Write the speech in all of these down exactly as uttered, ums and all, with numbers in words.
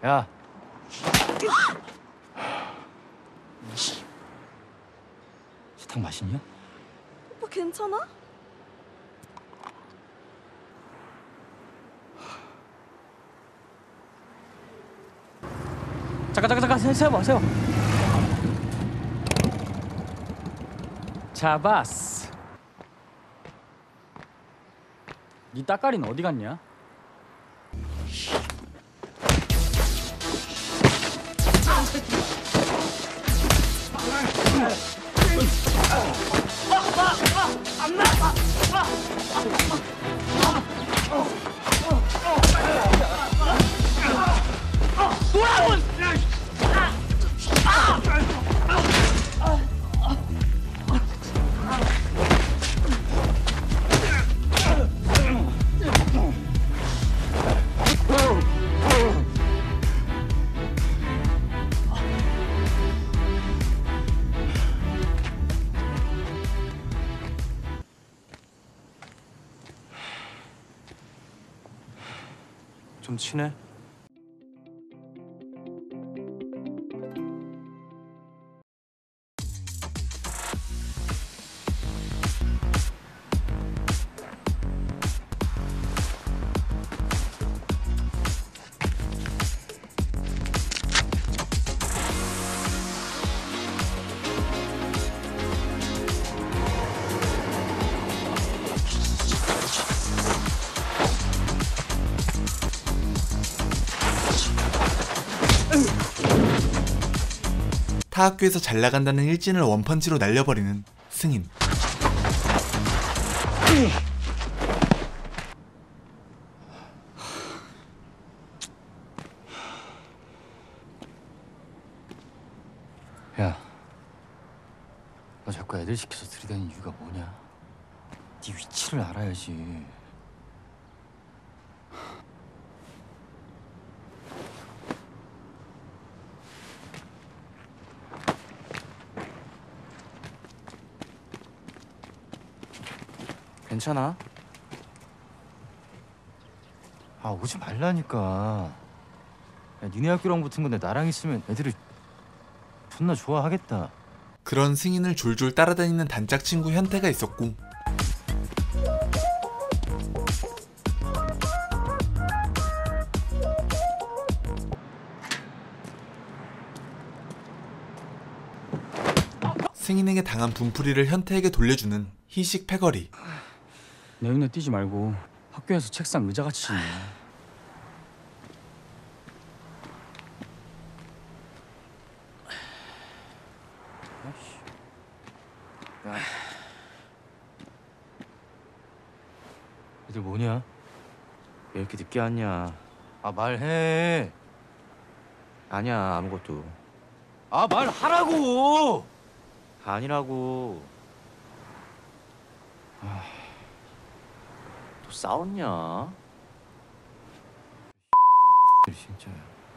야. 사탕 맛있냐? 오빠 괜찮아? 잠깐 잠깐 잠깐 세워봐 세워. 잡았어. 네 따까리는 어디 갔냐? 좀 친해? 타 학교에서 잘 나간다는 일진을 원펀치로 날려버리는 승인. 야, 너 자꾸 애들 시켜서 들이대는 이유가 뭐냐? 네 위치를 알아야지. 괜찮아? 아, 오지 말라니까. 야, 니네 학교랑 붙은 건데 나랑 있으면 애들이 존나 좋아하겠다. 그런 승인을 졸졸 따라다니는 단짝 친구 현태가 있었고, 승인에게 당한 분풀이를 현태에게 돌려주는 희식 패거리. 내 눈에 띄지 말고 학교에서 책상 의자같이 지내. 야. 애들 뭐냐? 왜 이렇게 늦게 왔냐? 아, 말해. 아니야, 아무것도. 아, 말하라고. 아니라고. 아, 또 싸웠냐? 진짜.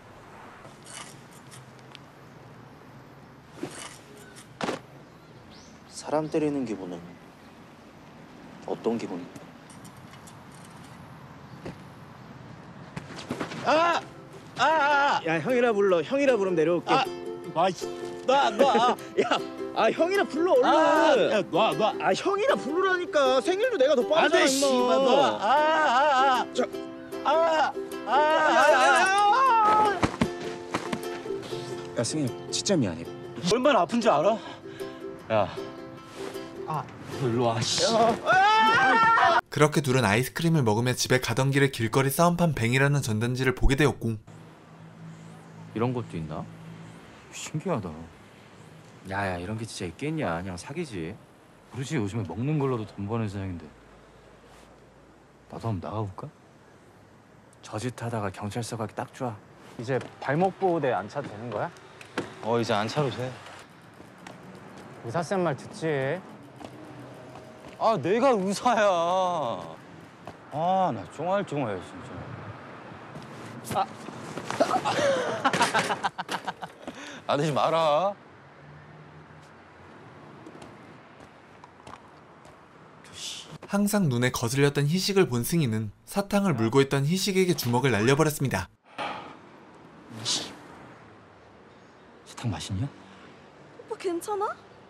사람 때리는 기분은 어떤 기분이야? 아! 아! 아! 야, 형이라 불러. 형이라 부르면 내려올게. 아! 놔, 놔, 놔. 야, 아, 형이라 불러 얼른. 아, 야, 놔, 놔. 아, 형이라 부르라니까. 생일도 내가 더 안 빠르잖아, 돼, 씨발, 놔. 아, 아, 아. 저- 아, 아, 야, 야, 아, 야. 야, 승희, 진짜 미안해. 얼마나 아픈지 알아? 야, 아, 너 일로 와. 씨. 그렇게 둘은 아이스크림을 먹으며 집에 가던 길에 길거리 싸움판 뱅이라는 전단지를 보게 되었고, 이런 것도 있나? 신기하다. 야야, 이런 게 진짜 있겠냐? 그냥 사기지. 모르지, 요즘에 먹는 걸로도 돈 버는 세상인데. 나도 한번 나가볼까? 저 짓 하다가 경찰서 가기 딱 좋아. 이제 발목 보호대 안 차도 되는 거야? 어, 이제 안 차도 돼. 의사쌤 말 듣지. 아, 내가 의사야. 아, 나 쫑알쫑알 진짜. 아, 아들지 마라. 항상 눈에 거슬렸던 희식을 본 승희는 사탕을 물고 있던 희식에게 주먹을 날려버렸습니다. 사탕 맛있냐? 오빠 괜찮아?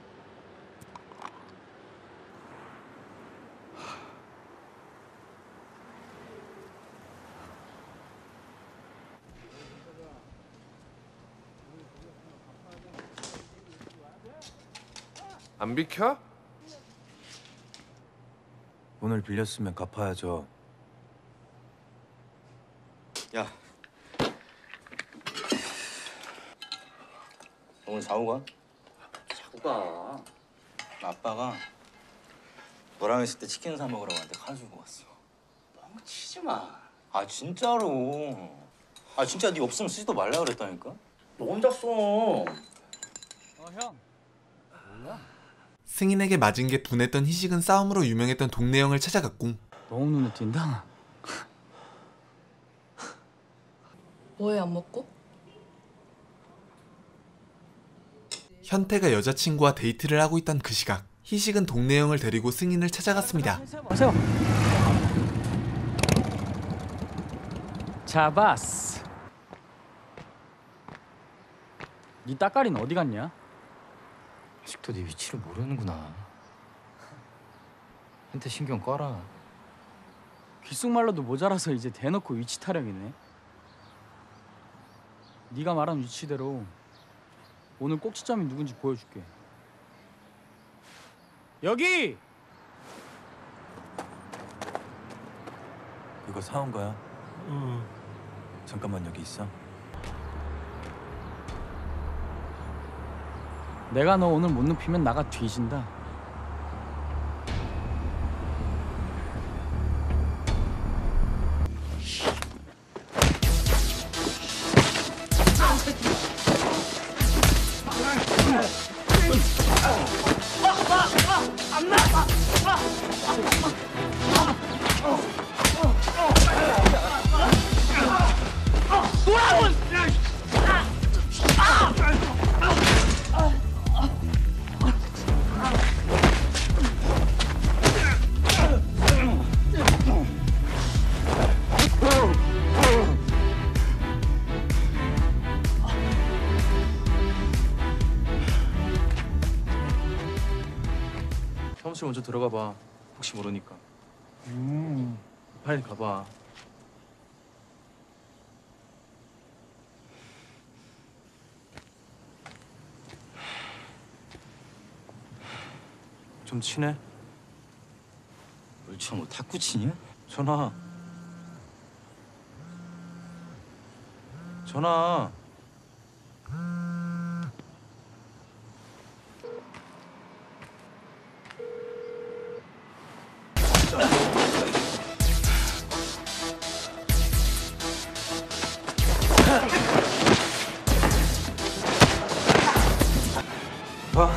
안 비켜? 오늘 빌렸으면 갚아야죠. 야, 오늘 사고 가? 자꾸 가. 아빠가 너랑 있을 때 치킨 사 먹으라고 하는데 가지고 왔어. 뻥치지 마. 아 진짜로. 아 진짜 네 없으면 쓰지도 말라 그랬다니까. 너 혼자 써. 승인에게 맞은 게 분했던 희식은 싸움으로 유명했던 동네 형을 찾아갔고 너무 눈에 띈다. 뭐해 안 먹고? 현태가 여자친구와 데이트를 하고 있던 그 시각 희식은 동네 형을 데리고 승인을 찾아갔습니다. 마세요. 잡았어. 네 따까리는 어디 갔냐? 아직도 네 위치를 모르는구나. 한테 신경 꺼라. 귓속말로도 모자라서 이제 대놓고 위치 타령이네. 네가 말한 위치대로 오늘 꼭지점이 누군지 보여줄게. 여기! 이거 사온 거야? 응. 잠깐만 여기 있어. 내가 너 오늘 못 눕히면 나가 뒤진다. 사무실 먼저 들어가 봐. 혹시 모르니까. 음. 빨리 가봐. 좀 친해? 뭘 뭐 탁구 치냐? 전화. 전화. 봐.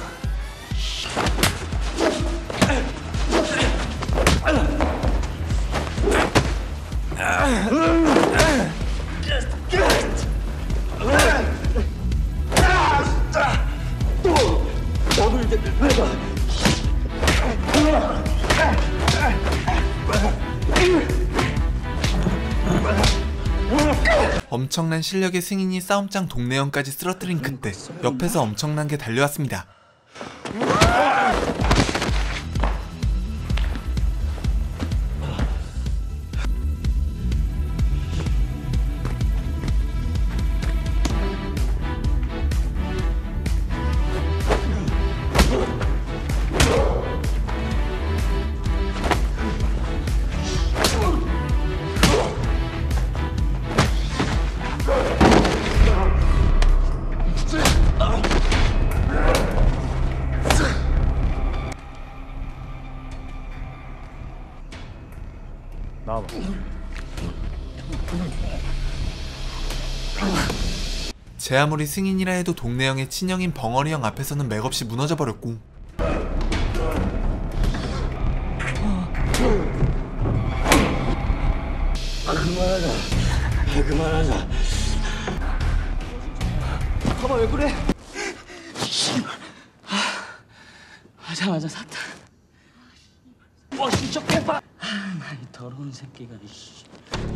엄청난 실력의 승인이 싸움장 동네 형까지 쓰러뜨린 그때 옆에서 엄청난 게 달려왔습니다. 나와봐. 제 아무리 승인이라 해도 동네 형의 친형인 벙어리 형 앞에서는 맥없이 무너져 버렸고 아 그만하자. 아 그만하자. 봐봐 왜 그래? 하자마자 샀다. 와 진짜 개빠. 이 더러운 새끼가 이씨.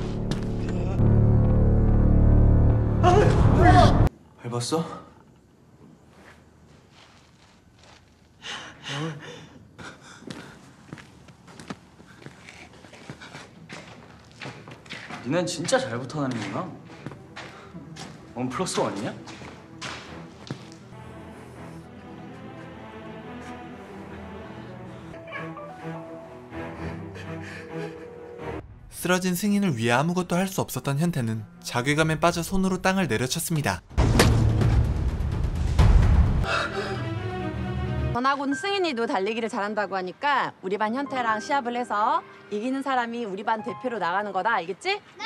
밟았어? 니넨 진짜 잘 붙어 다니는구나. 원 플러스 원이냐? 쓰러진 승인을 위해 아무것도 할 수 없었던 현태는 자괴감에 빠져 손으로 땅을 내려쳤습니다. 전학온 승인이도 달리기를 잘한다고 하니까 우리 반 현태랑 시합을 해서 이기는 사람이 우리 반 대표로 나가는 거다. 알겠지? 네!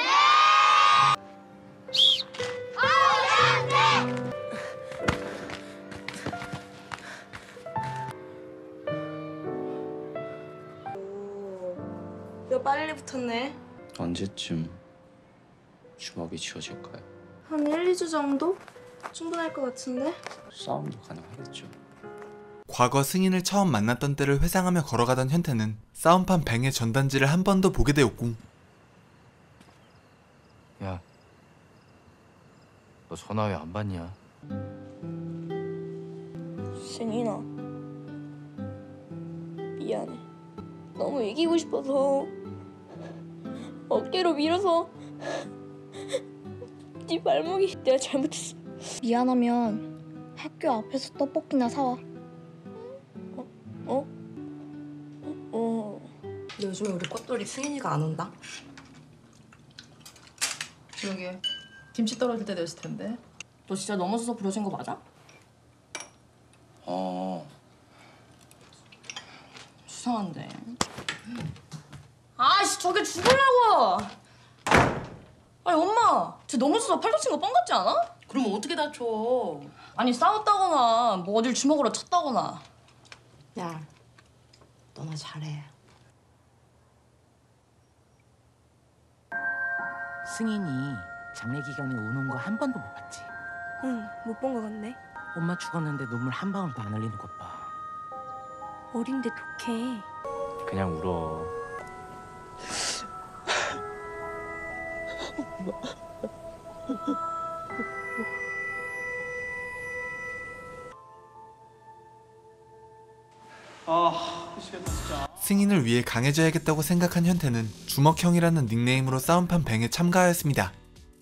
야, 빨리 붙었네. 언제쯤 주먹이 쥐어질까요? 한 일, 이 주 정도? 충분할 것 같은데? 싸움도 가능하겠죠. 과거 승인을 처음 만났던 때를 회상하며 걸어가던 현태는 싸움판 뱅의 전단지를 한 번 더 보게 되었고, 야, 너 전화 왜 안 받냐? 승인아, 미안해. 너무 이기고 싶어서 어깨로 밀어서 네 발목이 내가 잘못했어. 미안하면 학교 앞에서 떡볶이나 사와. 어? 어? 어? 근데 요즘에 우리 꽃돌이 승인이가 안 온다? 그러게 김치 떨어질 때 됐을 텐데. 너 진짜 넘어져서 부러진 거 맞아? 어, 수상한데. 아씨 저게 죽으려고! 아니 엄마, 쟤 넘어져서 팔 다친 거 뻥 같지 않아? 그럼 어떻게 다쳐? 아니 싸웠다거나 뭐 어딜 주먹으로 쳤다거나. 야, 너나 잘해. 승인이 장례 기간에 우는 거 한 번도 못 봤지? 응, 못 본 것 같네. 엄마 죽었는데 눈물 한 방울도 안 흘리는 것 봐. 어린데 독해. 그냥 울어. 아, 미치겠다 진짜. 승인을 위해 강해져야겠다고 생각한 현태는 주먹형이라는 닉네임으로 싸움판 뱅에 참가하였습니다.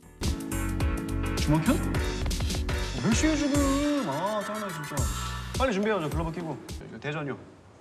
주먹현? 몇 시에 지금? 아, 짜증나 진짜. 빨리 준비해야죠. 글러브 끼고. 이거 대전요.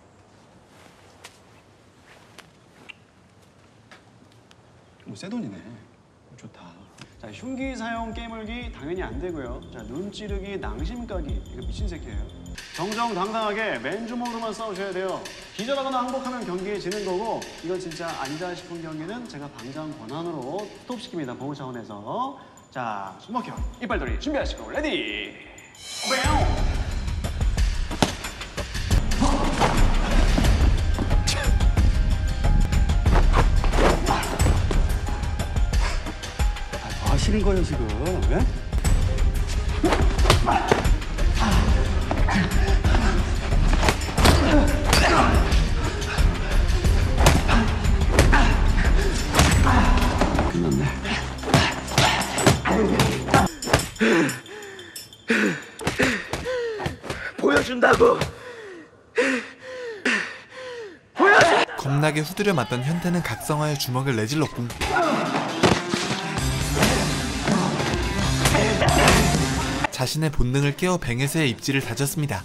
뭐 새 돈이네. 좋다. 자, 흉기 사용 깨물기 당연히 안 되고요. 자, 눈 찌르기, 낭심 까기. 이거 미친 새끼예요. 정정당당하게 맨주먹으로만 싸우셔야 돼요. 기절하거나 항복하면 경기에 지는 거고, 이건 진짜 아니다 싶은 경기는 제가 방장 권한으로 스톱시킵니다. 보호 차원에서. 자, 주먹형, 이빨돌이 준비하시고 레디! 뿅! 뭐 하시는 거예요, 지금? 왜? 끝났네. 보여준다고. 겁나게 후드려 맞던 현태는 각성하여 주먹을 내질렀고, 자신의 본능을 깨워 뱅에서의 입지를 다졌습니다.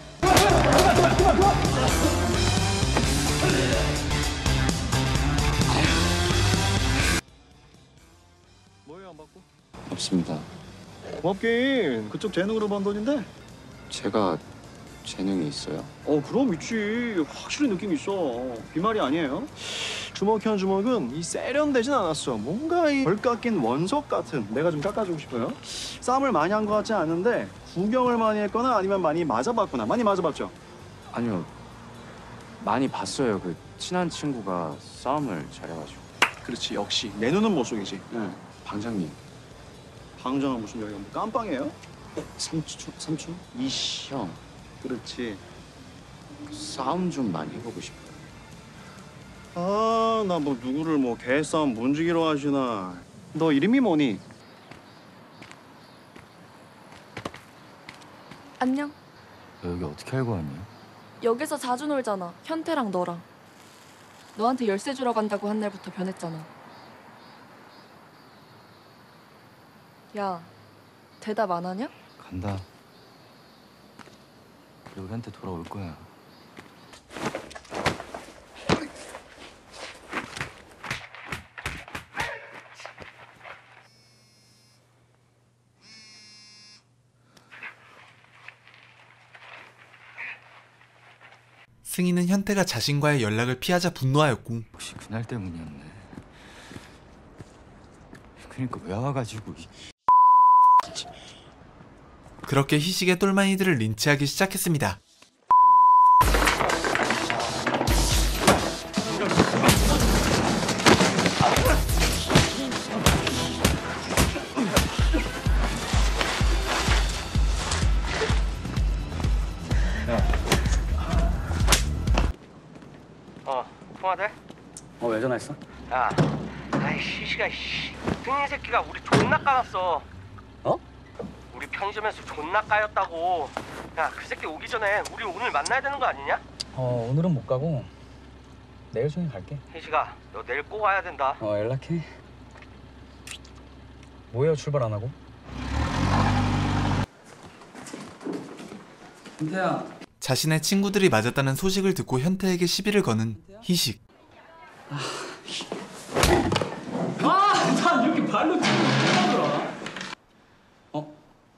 뭐예요, 안 받고? 없습니다. 고맙긴. 그쪽 재능으로 번 돈인데? 제가 재능이 있어요? 어, 그럼 있지. 확실히 느낌 있어. 비말이 아니에요. 주먹현 주먹은 이 세련되진 않았어. 뭔가 이 덜 깎인 원석 같은. 내가 좀 깎아주고 싶어요. 싸움을 많이 한 것 같지 않은데 구경을 많이 했거나 아니면 많이 맞아봤구나. 많이 맞아봤죠? 아니요. 많이 봤어요. 그 친한 친구가 싸움을 잘해가지고. 그렇지. 역시 내 눈은 못 속이지. 네. 방장님. 방장은 무슨 여기가 뭐 깜빵이에요? 삼촌? 삼촌? 이씨. 형. 그렇지. 싸움 좀 많이 해보고 싶어요. 아, 나 뭐 누구를 뭐 개싸움 문지기로 하시나. 너 이름이 뭐니? 안녕. 너 여기 어떻게 알고 왔니? 여기서 자주 놀잖아. 현태랑 너랑. 너한테 열쇠 주러 간다고 한 날부터 변했잖아. 야, 대답 안 하냐? 간다. 그리고 현태 돌아올 거야. 승희는 현태가 자신과의 연락을 피하자 분노하였고 혹시 그날 때문이었네. 그러니까 왜 와가지고 이... 그렇게 희식의 똘마니들을 린치하기 시작했습니다. 어, 통화돼? 어, 왜 전화했어? 야, 아이 시시가 씨, 승인 새끼가 우리 존나 까놨어. 어? 우리 편의점에서 존나 까였다고. 야, 그 새끼 오기 전에 우리 오늘 만나야 되는 거 아니냐? 어 오늘은 못 가고 내일 중에 갈게. 희식아, 너 내일 꼭 와야 된다. 어 연락해. 뭐예요 출발 안 하고? 현태야. 자신의 친구들이 맞았다는 소식을 듣고 현태에게 시비를 거는 희식. 아, 난 이렇게 발로 치고 못하더라. 어?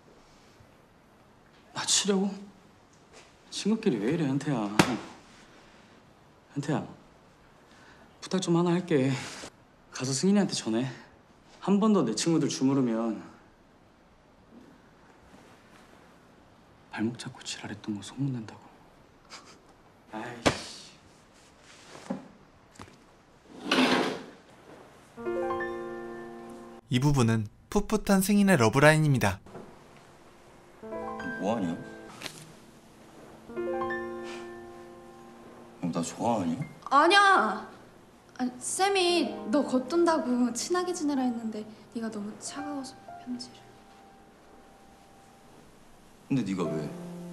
나 치려고? 친구끼리 왜 이래, 현태야. 어. 현태야, 부탁 좀 하나 할게. 가서 승인이한테 전해. 한 번 더 내 친구들 주무르면 발목 잡고 지랄했던 거 소문난다고. 아이씨. 이 부분은 풋풋한 승인의 러브라인입니다. 뭐하냐? 너 나 좋아하냐? 아니야. 아니, 쌤이 너 겉돈다고 친하게 지내라 했는데 네가 너무 차가워서 편지를. 근데 네가 왜?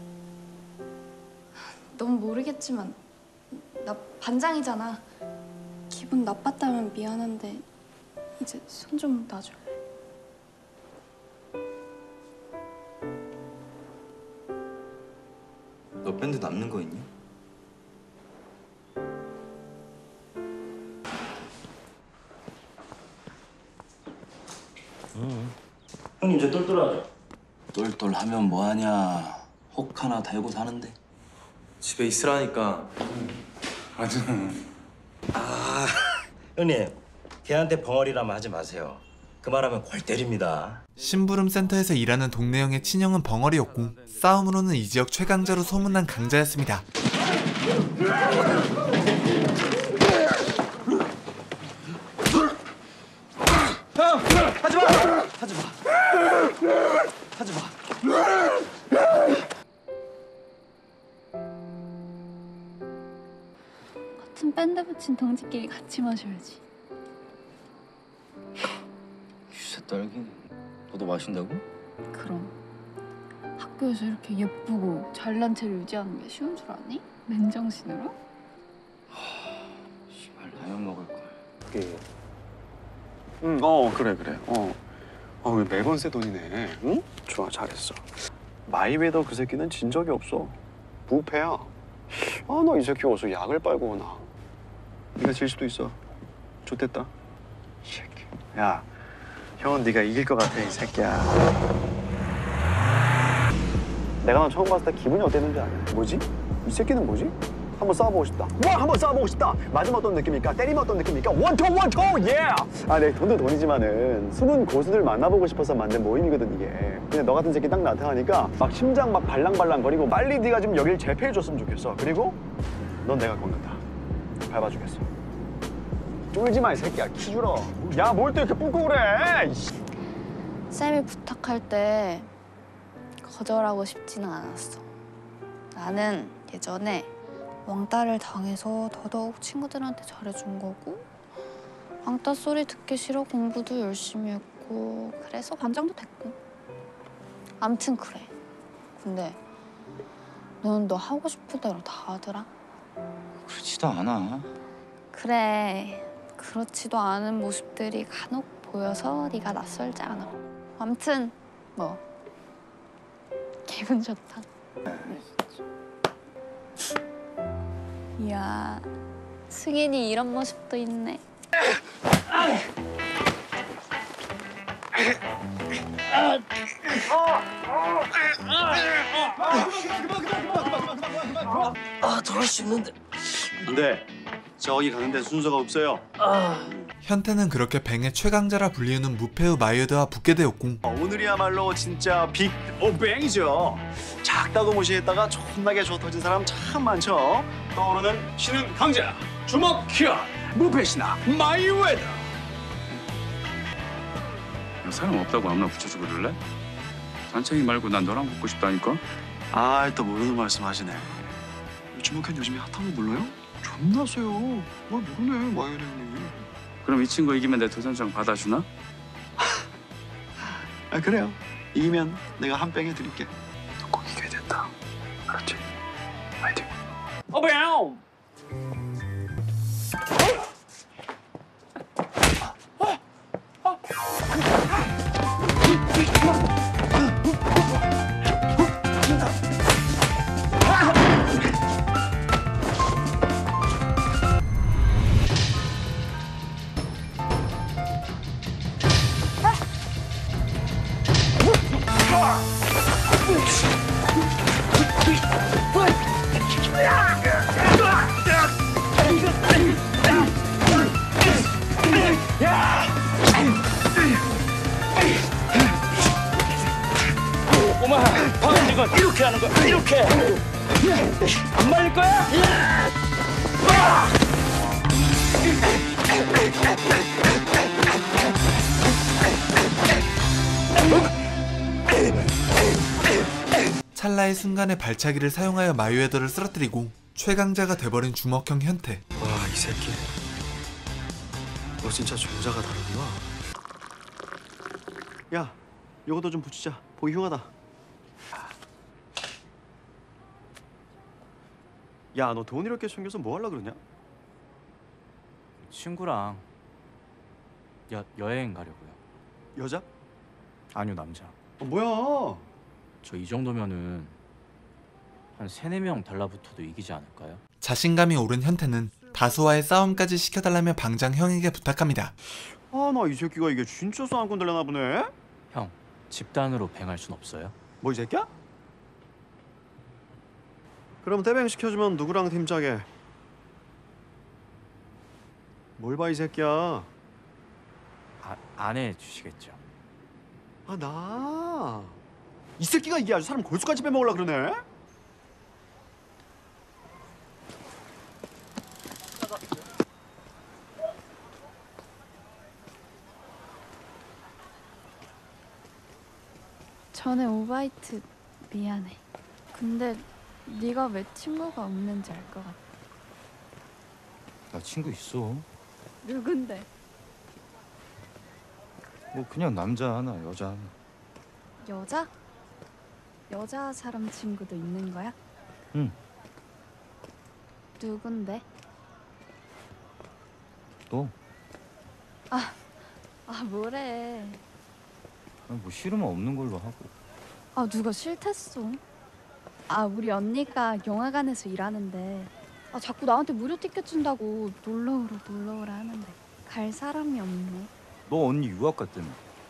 넌 모르겠지만 나 반장이잖아. 기분 나빴다면 미안한데 이제 손 좀 놔줄래? 너 밴드 남는 거 있니? 응. 형님 이제 똘똘하죠? 똘똘하면 뭐하냐. 혹 하나 달고 사는데. 집에 있으라니까. 맞아. 아, 형님 걔한테 벙어리라면 하지 마세요. 그 말하면 골 때립니다. 심부름 센터에서 일하는 동네형의 친형은 벙어리였고 싸움으로는 이 지역 최강자로 소문난 강자였습니다. 형! 하지마! 하지마! 하지마! 같은 밴드 붙인 동지끼리 같이 마셔야지. 유세 딸기는 너도 마신다고? 그럼 학교에서 이렇게 예쁘고 잘난 체를 유지하는 게 쉬운 줄 아니? 맨정신으로? 씨발 라면 먹을 걸. 그... 응, 어 그래 그래. 어. 어, 왜 매번 새 돈이네. 응? 좋아, 잘했어. 마이웨더 그 새끼는 진 적이 없어. 부패야. 아, 너 이 새끼 어디서 약을 빨고 오나. 네가 질 수도 있어. 좋댔다. 이 새끼. 야, 형은 네가 이길 것 같아, 이 새끼야. 내가 너 처음 봤을 때 기분이 어땠는지 알아? 뭐지? 이 새끼는 뭐지? 한번 싸워보고 싶다. 와, 한번 싸워보고 싶다. 맞으면 어떤 느낌일까? 때리면 어떤 느낌일까? 원투 원투 예! 아, 내 돈도 돈이지만은 숨은 고수들 만나보고 싶어서 만든 모임이거든 이게. 근데 너 같은 새끼 딱 나타나니까 막 심장 막 발랑발랑거리고 빨리 네가 좀 여길 재패해줬으면 좋겠어. 그리고 넌 내가 건넌다. 밟아주겠어. 쫄지 마, 이 새끼야. 키 줄어. 야, 뭘 또 이렇게 뿜고 그래? 쌤이 부탁할 때 거절하고 싶지는 않았어. 나는 예전에 왕따를 당해서 더더욱 친구들한테 잘해준 거고 왕따 소리 듣기 싫어 공부도 열심히 했고 그래서 반장도 됐고 암튼 그래. 근데 너는 너 하고 싶은 대로 다 하더라. 그렇지도 않아. 그래. 그렇지도 않은 모습들이 간혹 보여서 네가 낯설지 않아. 아무튼 뭐 기분 좋다. 이야, 승인이 이런 모습도 있네. 아, 더 할 수 있는데. 근데 저기 가는데 순서가 없어요. 현태는 그렇게 뱅의 최강자라 불리우는 무패의 마이웨더와 붙게 되었고 오늘이야말로 진짜 빅 오뱅이죠. 작다고 무시했다가 존나게 좋아 터진 사람 참 많죠. 떠오르는 신은 강자 주먹 큐 무패신화 마이웨더. 사람 없다고 아무나 붙여주고 그럴래? 산책이 말고 난 너랑 붙고 싶다니까. 아, 또 모르는 말씀하시네. 주먹현 요즘에 핫한 거 몰라요? 존나 세요. 뭘 모르네 마이웨더 형님. 그럼 이 친구 이기면 내 도전장 받아주나? 아 그래요. 이기면 내가 한 뺑 해드릴게. 너 꼭 이겨야 된다. 알았지? 파이팅. 어배요. 꼬마, 방금 이건 이렇게 하는 거야. 이렇게. 안 말릴 거야? 찰나의 순간에 발차기를 사용하여 마이웨더를 쓰러뜨리고 최강자가 돼버린 주먹형 현태. 와, 이 새끼. 너 진짜 종자가 다르구나. 야, 요것도 좀 붙이자. 보기 흉하다. 야, 너 돈 이렇게 챙겨서 뭐 하려고 그러냐? 친구랑 여, 여행 가려고요. 여자? 아니요, 남자. 어, 뭐야? 저 이 정도면은 한 세네 명 달라붙어도 이기지 않을까요? 자신감이 오른 현태는 다수와의 싸움까지 시켜달라며 방장 형에게 부탁합니다. 아, 나 이 새끼가 이게 진짜 싸움꾼 되려나 보네? 형, 집단으로 뱅할 순 없어요? 뭐 이 새끼야? 그럼 떼뱅 시켜주면 누구랑 팀 짜게? 뭘 봐 이 새끼야? 아, 안 해주시겠죠? 아, 나. 이 새끼가 이게 아주 사람 골수까지 빼먹으려 그러네? 전에 오바이트 미안해. 근데 네가 왜 친구가 없는지 알 것 같아. 나 친구 있어. 누군데? 뭐 그냥 남자 하나, 여자 하나. 여자? 여자 사람 친구도 있는 거야? 응. 누군데? 너? 아, 아 뭐래. 아, 뭐 싫으면 없는 걸로 하고. 아 누가 싫댔어? 아 우리 언니가 영화관에서 일하는데 아 자꾸 나한테 무료 티켓 준다고 놀러오라 놀러오라 하는데 갈 사람이 없네. 너 언니 유학 갔다며.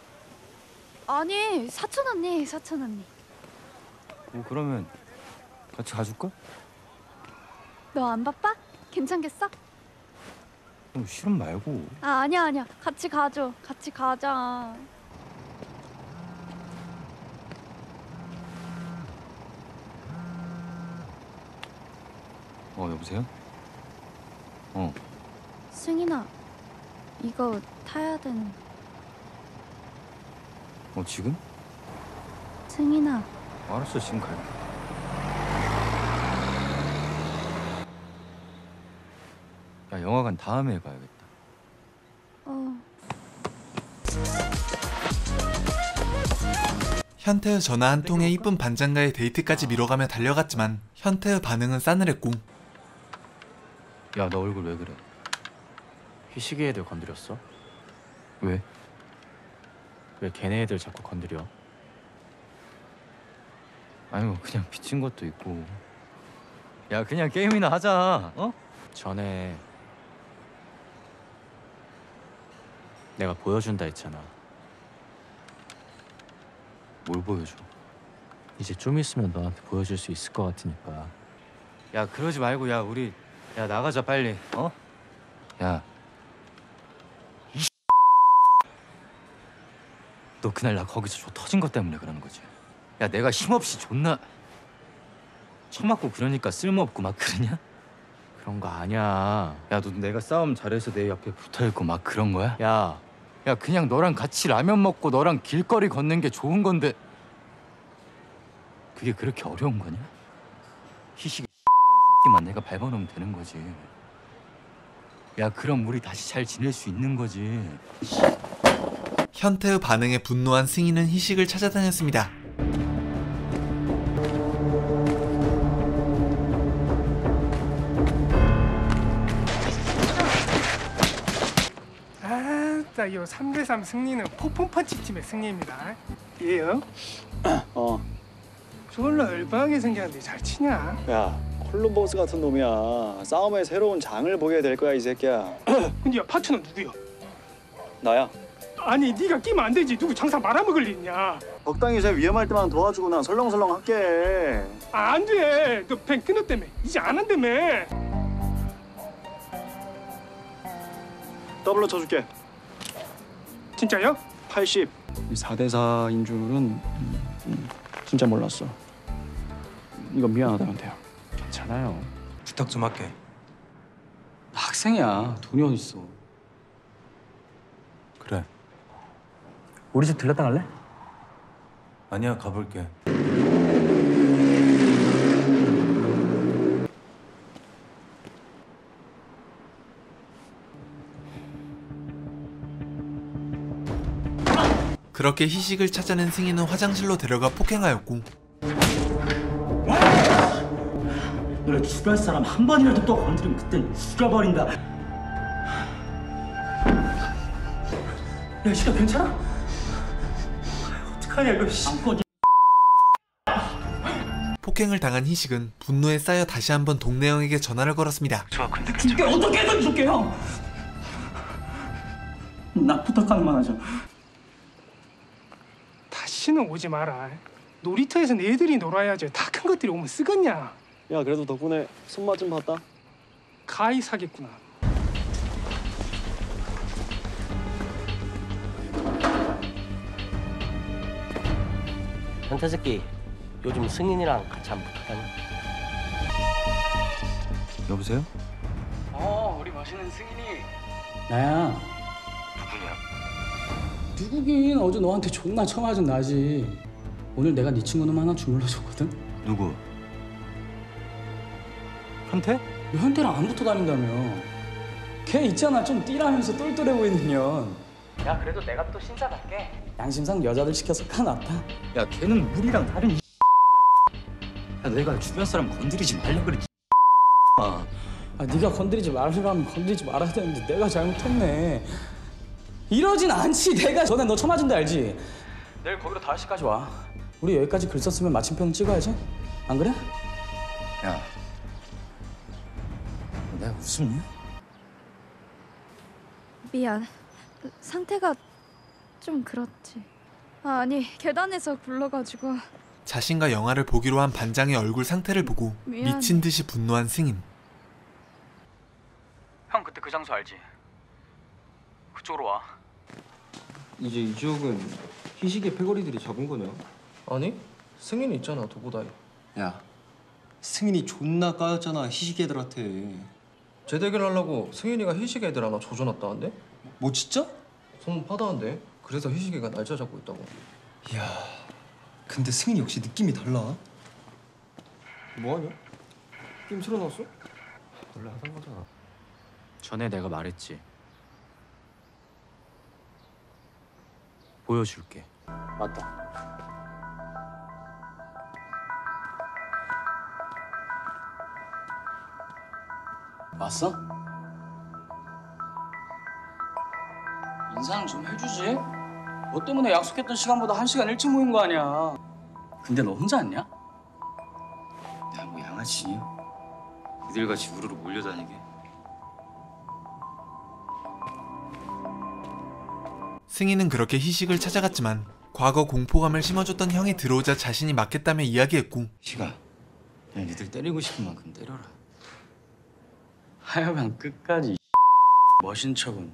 아니 사촌 언니 사촌 언니. 뭐 그러면 같이 가줄까? 너 안 바빠? 괜찮겠어? 너 싫으면 말고. 아 아니야 아니야 같이 가줘 같이 가자. 어 여보세요? 어. 승인아 이거 타야 되는. 어 지금? 승인아. 알았어 지금 갈게. 야 영화관 다음에 가야겠다. 어. 현태의 전화 한 통에 이쁜 반장과의 데이트까지 미뤄가며 달려갔지만 현태의 반응은 싸늘했고 야 너 얼굴 왜 그래? 희식이 애들 건드렸어? 왜? 왜 걔네 애들 자꾸 건드려? 아유 그냥 미친 것도 있고. 야 그냥 게임이나 하자. 어? 전에 내가 보여준다 했잖아. 뭘 보여줘? 이제 좀 있으면 너한테 보여줄 수 있을 것 같으니까. 야 그러지 말고 야 우리 야 나가자 빨리. 어? 야 이 너 그날 나 거기서 저 터진 것 때문에 그러는 거지. 야 내가 힘없이 존나 처맞고 그러니까 쓸모없고 막 그러냐? 그런 거 아니야. 야 너 내가 싸움 잘해서 내 옆에 붙어있고 막 그런 거야? 야, 야 그냥 너랑 같이 라면 먹고 너랑 길거리 걷는 게 좋은 건데 그게 그렇게 어려운 거냐? 희식이 만 내가 밟아놓으면 되는 거지. 야 그럼 우리 다시 잘 지낼 수 있는 거지. 현태의 반응에 분노한 승희는 희식을 찾아다녔습니다. 아따 요 삼 대 삼 승리는 폭풍펀치 팀의 승리입니다. 얘요? 어. 졸라 얼빠하게 생겼는데 잘 치냐? 야, 콜럼버스 같은 놈이야. 싸움의 새로운 장을 보게 될 거야, 이 새끼야. 근데 야 파트너 누구야? 나야. 아니 네가 끼면 안 되지. 누구 장사 말아먹을 일 있냐? 적당히 제 위험할 때만 도와주고 난 설렁설렁 할게. 아, 안 돼. 너 뱅 끊었다며. 이제 안 한다며. 더블로 쳐줄게. 진짜요? 팔십. 이 사 대 사인 줄은 음, 진짜 몰랐어. 이거 미안하다면 돼요. 괜찮아요. 부탁 좀 할게. 나 학생이야. 돈이 어딨어. 그래. 우리 집 들렀다 갈래? 아니야, 가볼게. 그렇게 희식을 찾아낸 승희는 화장실로 데려가 폭행하였고 너 주변 사람 한 번이라도 또 건드리면 그땐 죽여버린다. 야, 이 시간 괜찮아? 어떡하냐 이거. 안꺼. 폭행을 당한 희식은 분노에 쌓여 다시 한번 동네형에게 전화를 걸었습니다. 저 근데 그게 어떻게 해줄게요? 나 부탁 하나만 하자. 다시는 오지 마라. 놀이터에서 애들이 놀아야지. 다 큰 것들이 오면 쓰겠냐? 야, 그래도 덕분에 손맛 좀 봤다. 가히 사겠구나. 현태 새끼 요즘 승인이랑 같이 안 붙었다니. 여보세요? 어, 우리 멋있는 승인이. 나야. 누구냐? 누구긴 어제 너한테 존나 처맞은 나지. 오늘 내가 네 친구 놈 하나 주물러 줬거든. 누구? 현태? 너 현태랑 안 붙어 다닌다며. 걔 있잖아, 좀 띠라면서 똘똘해 보이는 년. 야 그래도 내가 또 신사 갈게. 양심상 여자들 시켜서 까놨다. 야 걔는 우리랑 다른 이 야 내가 주변 사람 건드리지 말라 그랬지. 아, 아 네가 건드리지 말라면 건드리지 말아야 되는데 내가 잘못했네. 이러진 않지. 내가 전에 너 처맞은 데 알지? 내일 거기로 다섯 시까지 와. 우리 여기까지 글 썼으면 마침표는 찍어야지. 안 그래? 야 내가 웃음이야? 미안. 상태가 좀 그렇지. 아, 아니 계단에서 굴러가지고. 자신과 영화를 보기로 한 반장의 얼굴 상태를 보고 미안해. 미친 듯이 분노한 승인. 형 그때 그 장소 알지? 그쪽으로 와. 이제 이 지역은 희식의 패거리들이 잡은 거냐? 아니, 승인이 있잖아, 도보다이. 야, 승인이 존나 까였잖아, 희식 애들한테. 재대결 하려고 승인이가 희식 애들 하나 조져놨다는데? 뭐 진짜? 소문 파다한데? 그래서 희식이가 날짜 잡고 있다고. 이야, 근데 승인이 역시 느낌이 달라. 뭐하냐? 게임 틀어놨어? 원래 하던 거잖아. 전에 내가 말했지. 보여줄게. 맞다. 왔어? 인사는 좀 해주지. 너 때문에 약속했던 시간보다 한 시간 일찍 모인 거 아니야. 근데 너 혼자 왔냐? 야, 뭐 양아치니? 니들같이 우르르 몰려다니게. 승희는 그렇게 희식을 찾아갔지만 과거 공포감을 심어줬던 형이 들어오자 자신이 맞겠다며 이야기했고 희가, 야, 니들 때리고 싶은 만큼 때려라. 하여간 끝까지 멋인 척은.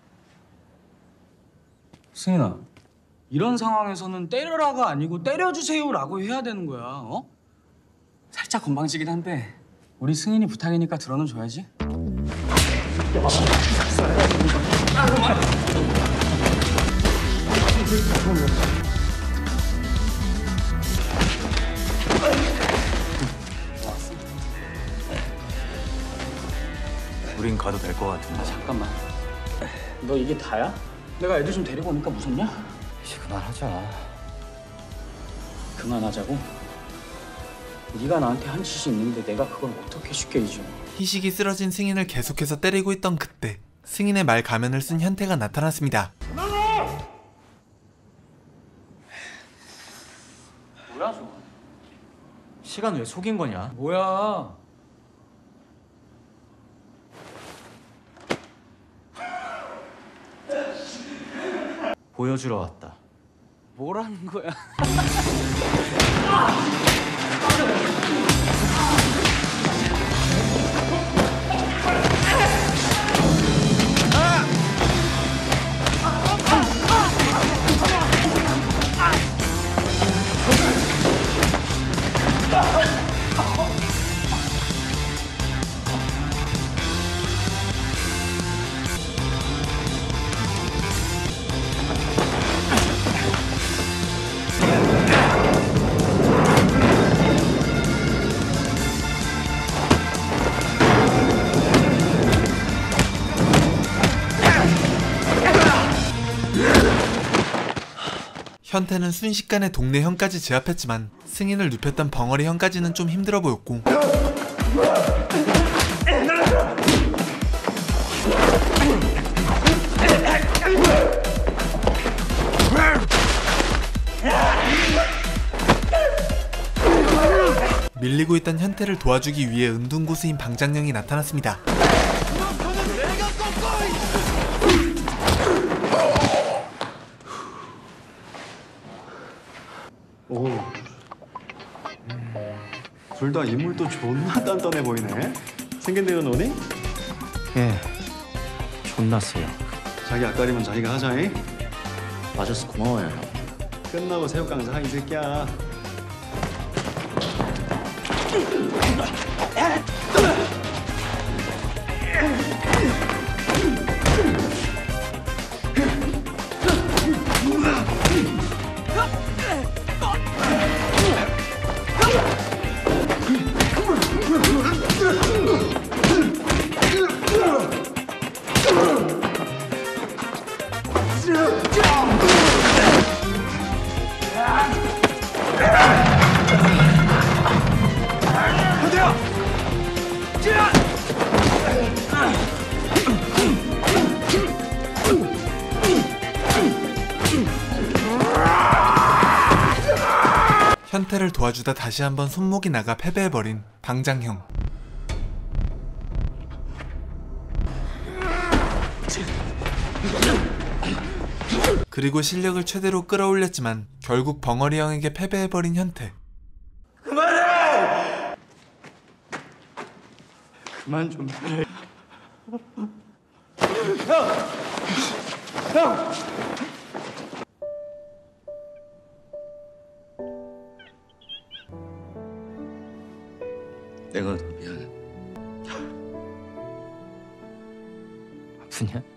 승인아, 이런 상황에서는 때려라가 아니고 때려주세요라고 해야 되는 거야. 어? 살짝 건방지긴 한데 우리 승인이 부탁이니까 들어는 줘야지. 우린 가도 될 것 같은데. 잠깐만. 너 이게 다야? 내가 애들 좀 데리고 오니까 무섭냐? 이제 그만하자. 그만하자고? 네가 나한테 한 짓이 있는데 내가 그걸 어떻게 쉽게 잊어? 희식이 쓰러진 승인을 계속해서 때리고 있던 그때 승인의 말 가면을 쓴 현태가 나타났습니다. 뭐야 저거? 시간 왜 속인 거냐? 뭐야? 보여주러 왔다. 뭐라는 거야? 현태는 순식간에 동네 형까지 제압했지만 승인을 눕혔던 벙어리 형까지는 좀 힘들어 보였고 밀리고 있던 현태를 도와주기 위해 은둔고수인 방장령이 나타났습니다. 오. 둘 다 인물도 존나 단단해 보이네. 생긴 대로 노니? 예, 존나 세요. 자기 앞가림은 자기가 하자잉. 맞아서 고마워요 형. 끝나고 새우 깡사 하 이 새끼야. 현태를 도와주다 다시 한번 손목이 나가 패배해버린 방장형. 그리고 실력을 최대로 끌어올렸지만 결국 벙어리 형에게 패배해버린 현태. 그만해! 그만 좀 해. 형! 형! 내가 더 미안해. 아프냐?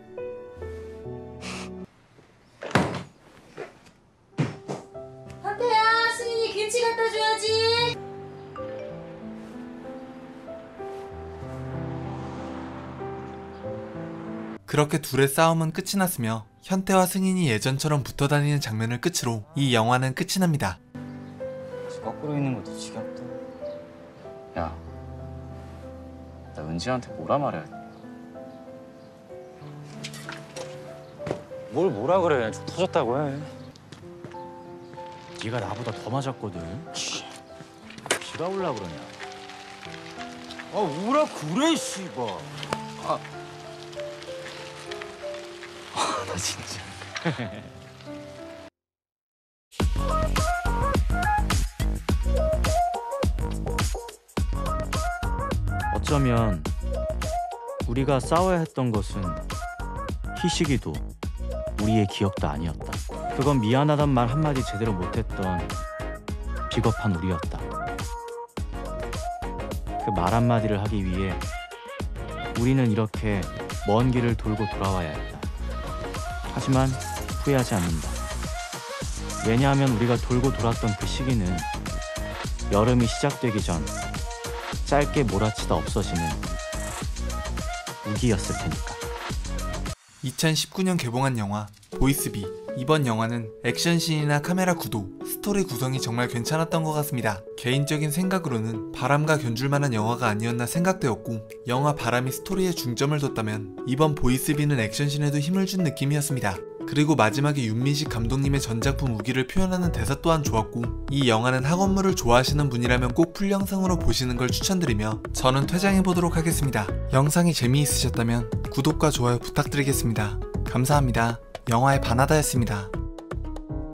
한태야, 승인이 김치 갖다 줘야지. 그렇게 둘의 싸움은 끝이 났으며 현태와 승인이 예전처럼 붙어다니는 장면을 끝으로 이 영화는 끝이 납니다. 거꾸로 있는 것도 지겹다. 야, 나 은지한테 뭐라 말해야 돼? 뭘 뭐라 그래. 좀 터졌다고 해. 네가 나보다 더 맞았거든. 지가 울라 그러냐? 아 우라 그래 씨발. 아, 아, 나 진짜. 어쩌면 우리가 싸워야 했던 것은 희식이도 우리의 기억도 아니었다. 그건 미안하단 말 한마디 제대로 못했던 비겁한 우리였다. 그 말 한마디를 하기 위해 우리는 이렇게 먼 길을 돌고 돌아와야 했다. 하지만 후회하지 않는다. 왜냐하면 우리가 돌고 돌았던 그 시기는 여름이 시작되기 전 짧게 몰아치다 없어지는 우기였을 테니까. 이천십구 년 개봉한 영화 보이스비. 이번 영화는 액션씬이나 카메라 구도, 스토리 구성이 정말 괜찮았던 것 같습니다. 개인적인 생각으로는 바람과 견줄만한 영화가 아니었나 생각되었고, 영화 바람이 스토리에 중점을 뒀다면 이번 보이스비는 액션씬에도 힘을 준 느낌이었습니다. 그리고 마지막에 윤민식 감독님의 전작품 우기를 표현하는 대사 또한 좋았고, 이 영화는 학원물을 좋아하시는 분이라면 꼭 풀영상으로 보시는 걸 추천드리며 저는 퇴장해보도록 하겠습니다. 영상이 재미있으셨다면 구독과 좋아요 부탁드리겠습니다. 감사합니다. 영화의 바나다였습니다.